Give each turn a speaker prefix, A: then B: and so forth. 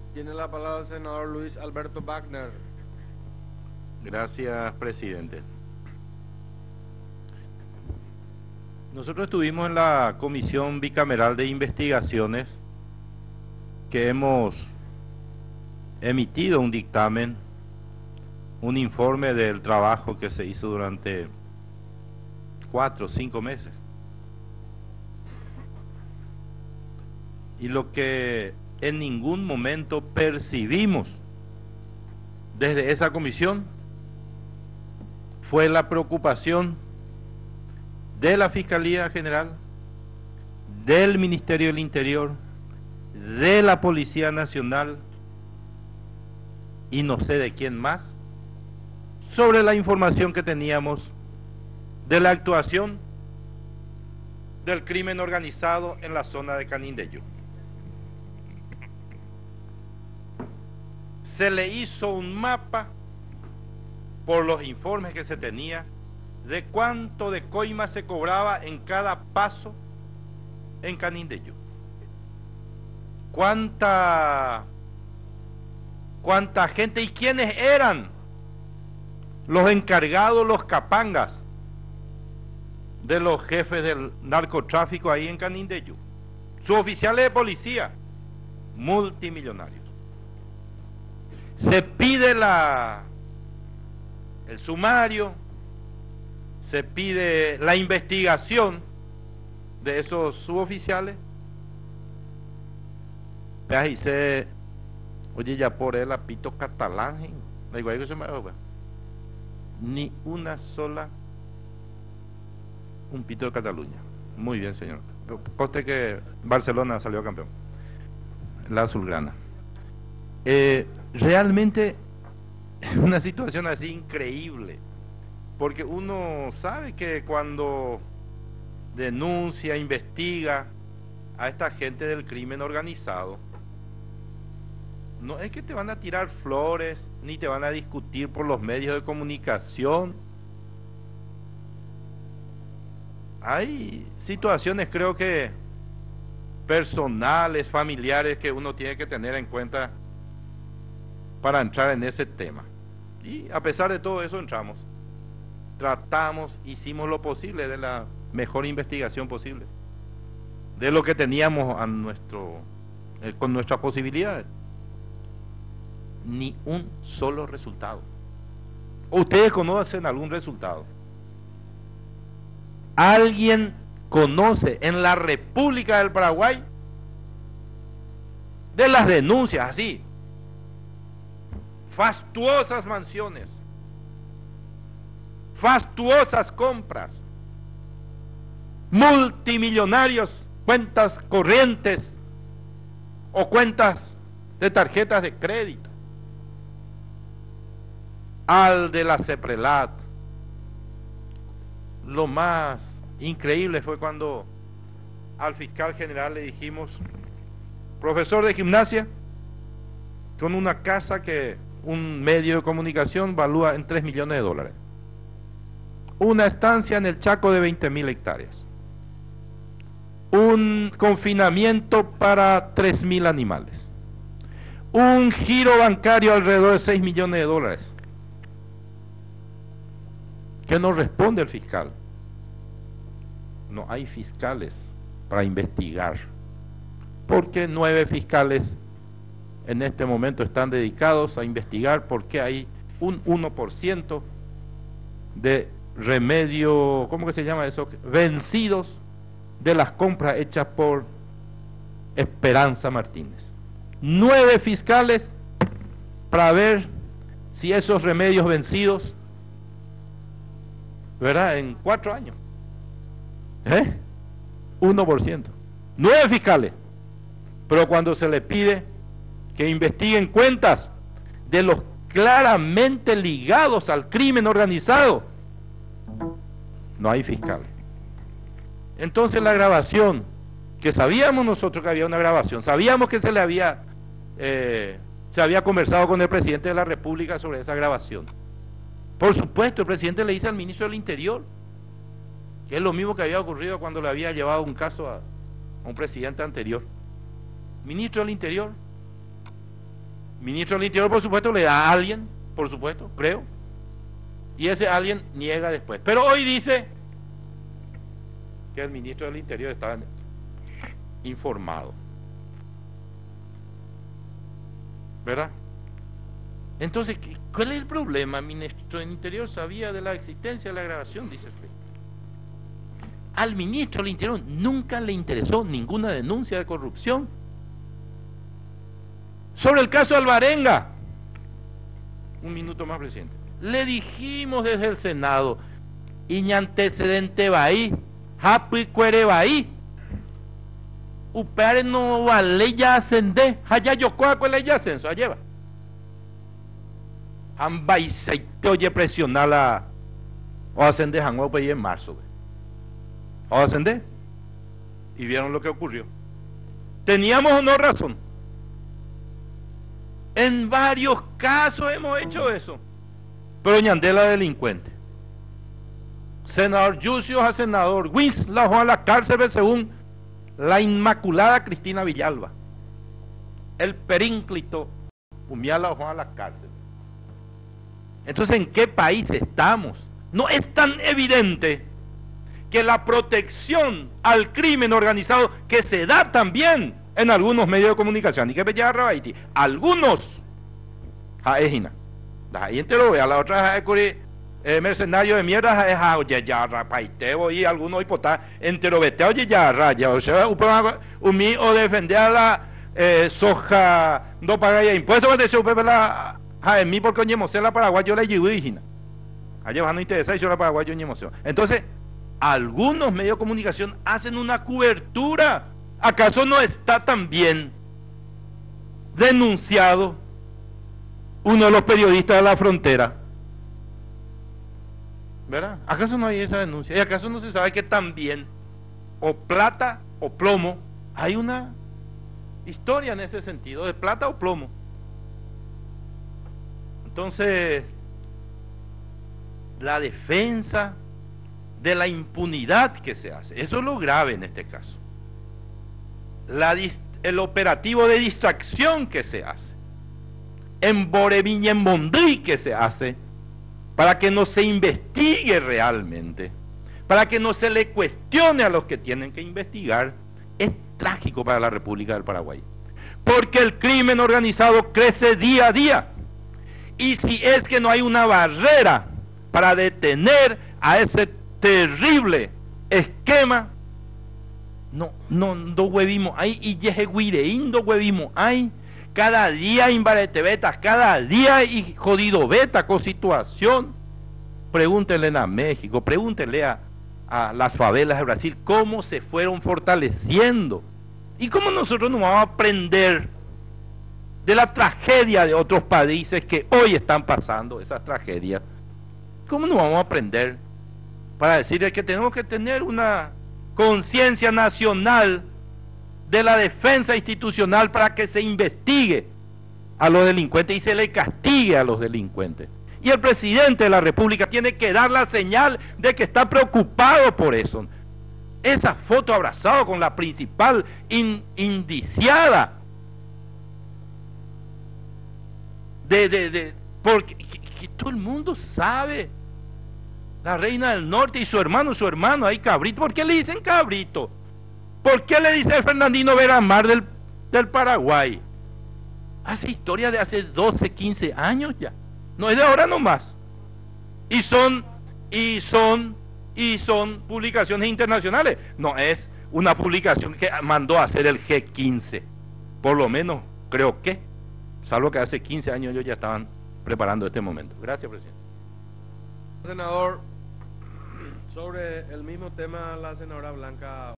A: Tiene la palabra el senador Luis Alberto Wagner.
B: Gracias, presidente. Nosotros estuvimos en la Comisión Bicameral de Investigaciones que hemos emitido un dictamen, un informe del trabajo que se hizo durante 4 o 5 meses. Y lo que en ningún momento percibimos desde esa comisión fue la preocupación de la Fiscalía General, del Ministerio del Interior, de la Policía Nacional y no sé de quién más, sobre la información que teníamos de la actuación del crimen organizado en la zona de Canindeyú. Se le hizo un mapa por los informes que se tenía de cuánto de coima se cobraba en cada paso en Canindeyú. Cuánta gente y quiénes eran los encargados, los capangas de los jefes del narcotráfico ahí en Canindeyú. Sus oficiales de policía, multimillonarios. Se pide el sumario, se pide la investigación de esos suboficiales. Y se, oye, ya por él apito catalán, da igual que se me haga, ni una sola, un pito de Cataluña. Muy bien, señor. Conste que Barcelona salió campeón, la azulgrana. Realmente es una situación así increíble, porque uno sabe que cuando denuncia, investiga a esta gente del crimen organizado, no es que te van a tirar flores, ni te van a discutir por los medios de comunicación. Hay situaciones, creo que personales, familiares, que uno tiene que tener en cuenta para entrar en ese tema. Y a pesar de todo eso entramos. Tratamos, hicimos lo posible, de la mejor investigación posible, de lo que teníamos a con nuestras posibilidades. Ni un solo resultado. ¿Ustedes conocen algún resultado? ¿Alguien conoce en la República del Paraguay de las denuncias así? Fastuosas mansiones, fastuosas compras, multimillonarios, cuentas corrientes o cuentas de tarjetas de crédito, al de la CEPRELAT. Lo más increíble fue cuando al fiscal general le dijimos: profesor de gimnasia, con una casa que un medio de comunicación valúa en $3 millones, una estancia en el Chaco de 20.000 hectáreas, un confinamiento para 3.000 animales, un giro bancario alrededor de $6 millones. ¿Qué nos responde el fiscal? No hay fiscales para investigar, porque 9 fiscales en este momento están dedicados a investigar por qué hay un 1% de remedio, ¿cómo que se llama eso? Vencidos de las compras hechas por Esperanza Martínez. 9 fiscales para ver si esos remedios vencidos, ¿verdad?, en 4 años. 1%. 9 fiscales. Pero cuando se le pide que investiguen cuentas de los claramente ligados al crimen organizado, no hay fiscales. Entonces la grabación, que sabíamos nosotros que había una grabación, sabíamos que se había conversado con el presidente de la República sobre esa grabación. Por supuesto, el presidente le dice al ministro del Interior, que es lo mismo que había ocurrido cuando le había llevado un caso a un presidente anterior. Ministro del Interior, Ministro del Interior, por supuesto, le da a alguien, por supuesto, creo, y ese alguien niega después. Pero hoy dice que el ministro del Interior estaba informado, ¿verdad? Entonces, ¿cuál es el problema? El ministro del Interior sabía de la existencia de la grabación, dice usted. Al ministro del Interior nunca le interesó ninguna denuncia de corrupción. Sobre el caso Alvarenga, un minuto más, presidente. Le dijimos desde el Senado, iña antecedente bahí, hapi cuere bahí, upare no vale ya ascende, haya yocoa cuele ya ascenso, alleva. Amba y seite oye presionar la, o ascende hango en marzo, o ascende, y vieron lo que ocurrió. ¿Teníamos o no razón? En varios casos hemos hecho eso. Pero Ñandela delincuente. Senador Yucio a senador Wins la dejó a la cárcel según la inmaculada Cristina Villalba. El perínclito Humía la dejó a la cárcel. Entonces, ¿en qué país estamos? No es tan evidente que la protección al crimen organizado que se da también en algunos medios de comunicación, y que me lleva a algunos jaejina, la gente lo ve, a la otra mercenario de mierda es a oye ya rapaiteo y algunos hipotas entero vete oye ya raya, o sea, umi o defender a la soja no paga ya impuestos de su la a mí porque oñemose la Paraguay yo la llevo allá no interesa y yo la Paraguay yo oñemose. Entonces, algunos medios de comunicación hacen una cobertura. ¿Acaso no está también denunciado uno de los periodistas de La Frontera? ¿Verdad? ¿Acaso no hay esa denuncia? ¿Y acaso no se sabe que también, o plata o plomo, hay una historia en ese sentido, de plata o plomo? Entonces, la defensa de la impunidad que se hace, eso es lo grave en este caso. El operativo de distracción que se hace, en Boreviñ y en Mondí que se hace, para que no se investigue realmente, para que no se le cuestione a los que tienen que investigar, es trágico para la República del Paraguay. Porque el crimen organizado crece día a día. Y si es que no hay una barrera para detener a ese terrible esquema, no huevimos ahí, y yejeguireín no huevimos ahí, cada día imbarete beta, cada día y jodido beta con situación. Pregúntenle a México, pregúntenle a las favelas de Brasil cómo se fueron fortaleciendo y cómo nosotros nos vamos a aprender de la tragedia de otros países que hoy están pasando esas tragedias. ¿Cómo nos vamos a aprender para decirles que tenemos que tener una conciencia nacional de la defensa institucional para que se investigue a los delincuentes y se le castigue a los delincuentes? Y el presidente de la República tiene que dar la señal de que está preocupado por eso. Esa foto abrazado con la principal indiciada porque que todo el mundo sabe, la reina del norte y su hermano ahí Cabrito. ¿Por qué le dicen Cabrito? ¿Por qué le dice el Fernandino Veramar del Paraguay? Hace historia de hace 12, 15 años ya, no es de ahora nomás. Y son publicaciones internacionales, no es una publicación que mandó a hacer el G15, por lo menos creo que, salvo que hace 15 años ellos ya estaban preparando este momento. Gracias, presidente.
A: Senador, sobre el mismo tema, la senadora Blanca